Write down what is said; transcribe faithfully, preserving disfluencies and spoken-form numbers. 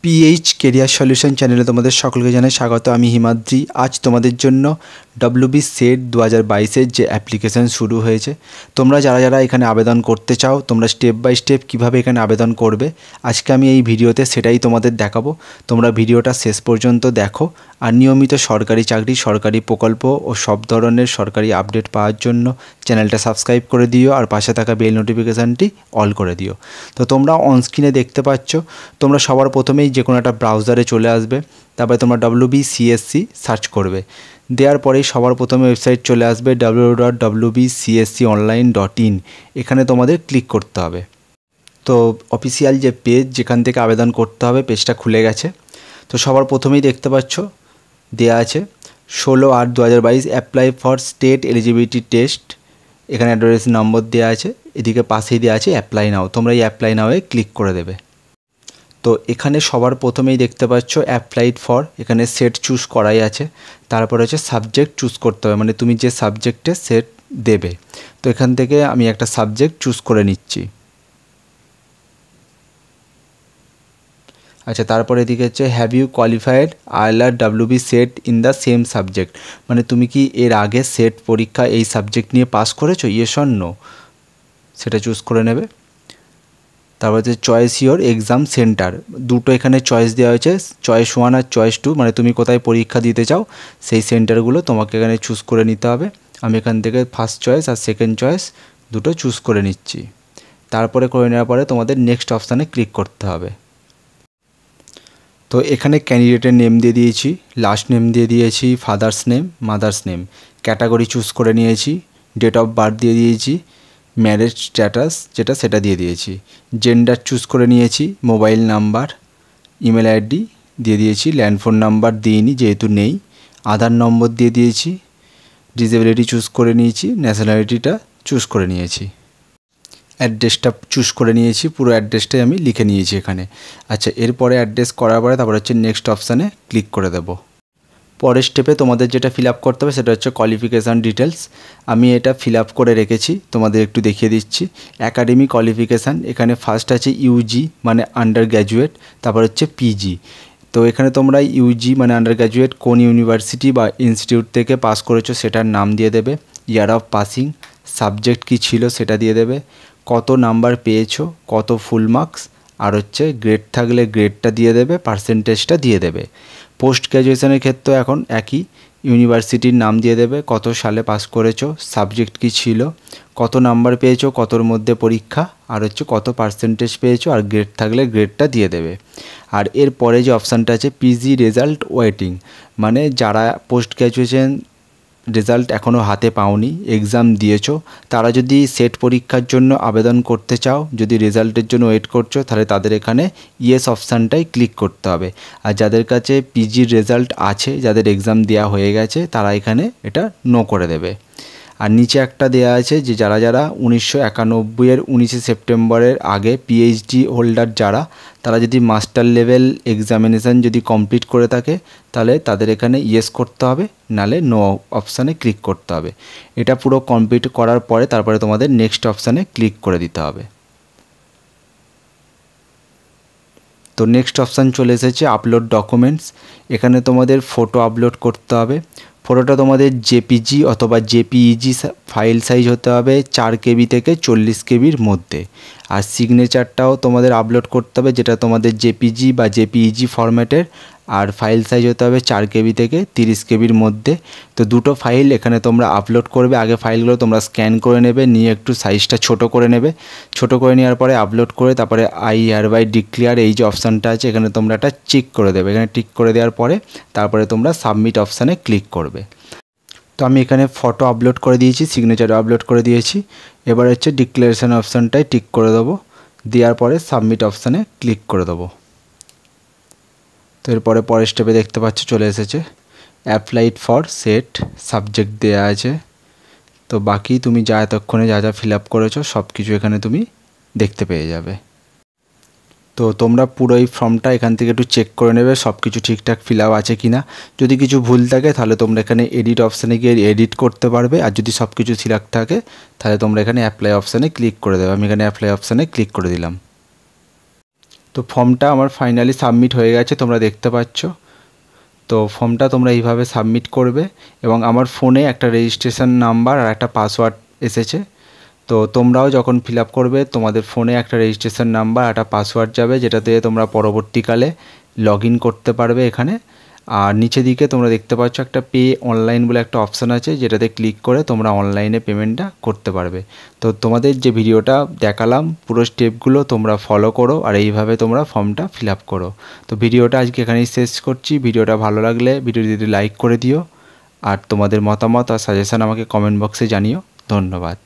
PH career solution চ্যানেলে তোমাদের সকলকে জানাই স্বাগত। আমি হিমাদ্রি। আজ তোমাদের জন্য ডব্লিউবি সেট দু হাজার বাইশের যে অ্যাপ্লিকেশান শুরু হয়েছে, তোমরা যারা যারা এখানে আবেদন করতে চাও, তোমরা স্টেপ বাই স্টেপ কীভাবে এখানে আবেদন করবে, আজকে আমি এই ভিডিওতে সেটাই তোমাদের দেখাবো। তোমরা ভিডিওটা শেষ পর্যন্ত দেখো আর নিয়মিত সরকারি চাকরি, সরকারি প্রকল্প ও সব ধরনের সরকারি আপডেট পাওয়ার জন্য চ্যানেলটা সাবস্ক্রাইব করে দিও আর পাশে থাকা বেল নোটিফিকেশানটি অল করে দিও। তো তোমরা অনস্ক্রিনে দেখতে পাচ্ছ, তোমরা সবার প্রথমেই যে কোনো একটা ব্রাউজারে চলে আসবে, তারপরে তোমরা ডব্লিউবিসিএসসি সার্চ করবে। দেওয়ার পরেই সবার প্রথমে ওয়েবসাইট চলে আসবে W W W dot WBCSC online dot in. এখানে তোমাদের ক্লিক করতে হবে। তো অফিসিয়াল যে পেজ যেখান থেকে আবেদন করতে হবে, পেজটা খুলে গেছে। তো সবার প্রথমেই দেখতে পাচ্ছ দেয়া আছে ষোলো আট দু হাজার বাইশ apply for state eligibility test. এখানে অ্যাড্রেস নম্বর দেওয়া আছে, এদিকে পাশেই দেওয়া আছে অ্যাপ্লাই নাও। তোমরা এই অ্যাপ্লাই নাওয়ে ক্লিক করে দেবে। তো এখানে সবার প্রথমেই দেখতে পাচ্ছ অ্যাপ্লাইড ফর, এখানে সেট চুজ করাই আছে। তারপর হচ্ছে সাবজেক্ট চুজ করতে হবে, মানে তুমি যে সাবজেক্টে সেট দেবে। তো এখান থেকে আমি একটা সাবজেক্ট চুজ করে নিচ্ছি। আচ্ছা, তারপরে এদিকে হচ্ছে have you qualified ILR WB SET in the same subject, মানে তুমি কি এর আগে সেট পরীক্ষা এই সাবজেক্ট নিয়ে পাস করেছো, ইয়েস অর নো, সেটা চুজ করে নেবে। তারপর হচ্ছে চয়েস ইওর এক্সাম সেন্টার, দুটো এখানে চয়েস দেওয়া হয়েছে, চয়েস ওয়ান আর চয়েস টু, মানে তুমি কোথায় পরীক্ষা দিতে চাও সেই সেন্টারগুলো তোমাকে এখানে চুজ করে নিতে হবে। আমি এখান থেকে ফার্স্ট চয়েস আর সেকেন্ড চয়েস দুটো চুজ করে নিচ্ছি। তারপরে করে নেওয়ার পরে তোমাদের নেক্সট অপশানে ক্লিক করতে হবে। তো এখানে ক্যান্ডিডেটের নেম দিয়ে দিয়েছি, লাস্ট নেম দিয়ে দিয়েছি, father's name, mother's name, category choose করে নিয়েছি, ডেট অফ বার্থ দিয়ে দিয়েছি, ম্যারেজ স্ট্যাটাস যেটা সেটা দিয়ে দিয়েছি, জেন্ডার চুজ করে নিয়েছি, মোবাইল নাম্বার, ইমেল আইডি দিয়ে দিয়েছি, ল্যান্ডফোন নাম্বার দিইনি যেহেতু নেই, আধার নম্বর দিয়ে দিয়েছি, ডিসেবিলিটি চুজ করে নিয়েছি, ন্যাশনালিটিটা চুজ করে নিয়েছি, অ্যাড্রেসটা চুজ করে নিয়েছি, পুরো অ্যাড্রেসটাই আমি লিখে নিয়েছি এখানে। আচ্ছা, এরপরে অ্যাড্রেস করার পরে তারপর হচ্ছে নেক্সট অপশানে ক্লিক করে দেবো। পরের স্টেপে তোমাদের যেটা ফিল আপ করতে হবে সেটা হচ্ছে কোয়ালিফিকেশান ডিটেলস। আমি এটা ফিল আপ করে রেখেছি, তোমাদের একটু দেখিয়ে দিচ্ছি। অ্যাকাডেমিক কোয়ালিফিকেশান, এখানে ফার্স্ট আছে ইউজি মানে আন্ডার গ্র্যাজুয়েট, তারপর হচ্ছে পিজি। তো এখানে তোমরা ইউজি মানে আন্ডার গ্র্যাজুয়েট কোন ইউনিভার্সিটি বা ইনস্টিটিউট থেকে পাস করেছো সেটার নাম দিয়ে দেবে, ইয়ার অফ পাসিং, সাবজেক্ট কী ছিল সেটা দিয়ে দেবে, কত নাম্বার পেয়েছো, কত ফুল মার্কস, আর হচ্ছে গ্রেড থাকলে গ্রেডটা দিয়ে দেবে, পার্সেন্টেজটা দিয়ে দেবে। পোস্ট গ্র্যাজুয়েশনের ক্ষেত্রে এখন একই, ইউনিভার্সিটির নাম দিয়ে দেবে, কত সালে পাস করেছো, সাবজেক্ট কী ছিল, কত নাম্বার পেয়েছো, কতর মধ্যে পরীক্ষা, আর হচ্ছে কত পার্সেন্টেজ পেয়েছো, আর গ্রেড থাকলে গ্রেডটা দিয়ে দেবে। আর এর পরে যে অপশানটা আছে পিজি রেজাল্ট ওয়েটিং, মানে যারা পোস্ট গ্র্যাজুয়েশন রেজাল্ট এখনও হাতে পাওনি, এক্সাম দিয়েছো, তারা যদি সেট পরীক্ষার জন্য আবেদন করতে চাও, যদি রেজাল্টের জন্য ওয়েট করছো, তাহলে তাদের এখানে ইয়েস অপশানটাই ক্লিক করতে হবে। আর যাদের কাছে পিজির রেজাল্ট আছে, যাদের এক্সাম দেওয়া হয়ে গেছে, তারা এখানে এটা নো করে দেবে। আর নিচে একটা দেওয়া আছে যে যারা যারা উনিশশো একানব্বইয়ের উনিশে সেপ্টেম্বরের আগে পিএইচডি হোল্ডার যারা, তারা যদি মাস্টার লেভেল এক্সামিনেশান যদি কমপ্লিট করে থাকে, তাহলে তাদের এখানে ইয়েস করতে হবে, নালে নো অপশানে ক্লিক করতে হবে। এটা পুরো কমপ্লিট করার পরে তারপরে তোমাদের নেক্সট অপশানে ক্লিক করে দিতে হবে। তো নেক্সট অপশান চলে এসেছে আপলোড ডকুমেন্টস। এখানে তোমাদের ফটো আপলোড করতে হবে। ফটোটা তোমাদের জেপিজি অথবা জেপিইজি ফাইল সাইজ হতে হবে চার কেবি থেকে চল্লিশ কেবির মধ্যে। আর সিগনেচারটাও তোমাদের আপলোড করতে হবে, যেটা তোমাদের জেপিজি বা জেপিইজি ফরম্যাটের, আর ফাইল সাইজ হতে হবে চার কেবি থেকে তিরিশ কেবির মধ্যে। তো দুটো ফাইল এখানে তোমরা আপলোড করবে। আগে ফাইলগুলো তোমরা স্ক্যান করে নেবে, নিয়ে একটু সাইজটা ছোট করে নেবে। ছোট করে নেওয়ার পরে আপলোড করে তারপরে আই হিয়ারবাই ডিক্লেয়ার এই যে অপশানটা আছে এখানে তোমরা একটা চেক করে দেবে। এখানে টিক করে দেওয়ার পরে তারপরে তোমরা সাবমিট অপশানে ক্লিক করবে। তো আমি এখানে ফটো আপলোড করে দিয়েছি, সিগনেচার আপলোড করে দিয়েছি। এবার হচ্ছে ডিক্লারেশন অপশানটায় টিক করে দেবো, দেওয়ার পরে সাবমিট অপশানে ক্লিক করে দেবো। তো এরপরে পরের স্টেপে দেখতে পাচ্ছ চলে এসেছে অ্যাপ্লাইড ফর সেট, সাবজেক্ট দেওয়া আছে। তো বাকি তুমি যা এতক্ষণে যা যা ফিল আপ করেছো সব কিছু এখানে তুমি দেখতে পেয়ে যাবে। তো তোমরা পুরো এই ফর্মটা এখান থেকে একটু চেক করে নেবে সব কিছু ঠিকঠাক ফিল আপ আছে কি না। যদি কিছু ভুল থাকে তাহলে তোমরা এখানে এডিট অপশানে গিয়ে এডিট করতে পারবে, আর যদি সব কিছু সিলেক্ট থাকে তাহলে তোমরা এখানে অ্যাপ্লাই অপশানে ক্লিক করে দেবে। আমি এখানে অ্যাপ্লাই অপশানে ক্লিক করে দিলাম। তো ফর্মটা আমার ফাইনালি সাবমিট হয়ে গেছে, তোমরা দেখতে পাচ্ছ। তো ফর্মটা তোমরা এইভাবে সাবমিট করবে এবং আমার ফোনে একটা রেজিস্ট্রেশন নাম্বার আর একটা পাসওয়ার্ড এসেছে। তো তোমরাও যখন ফিল আপ করবে তোমাদের ফোনে একটা রেজিস্ট্রেশন নাম্বার একটা পাসওয়ার্ড যাবে, যেটা দিয়ে তোমরা পরবর্তীকালে লগ ইন করতে পারবে এখানে। আর নিচে দিকে তোমরা দেখতে পাচ্ছ একটা পে অনলাইন বলে একটা অপশান আছে, যেটাতে ক্লিক করে তোমরা অনলাইনে পেমেন্টটা করতে পারবে। তো তোমাদের যে ভিডিওটা দেখালাম পুরো স্টেপগুলো তোমরা ফলো করো আর এইভাবে তোমরা ফর্মটা ফিল আপ করো। তো ভিডিওটা আজকে এখানেই শেষ করছি। ভিডিওটা ভালো লাগলে ভিডিওটি লাইক করে দিও আর তোমাদের মতামত আর সাজেশান আমাকে কমেন্ট বক্সে জানিও। ধন্যবাদ।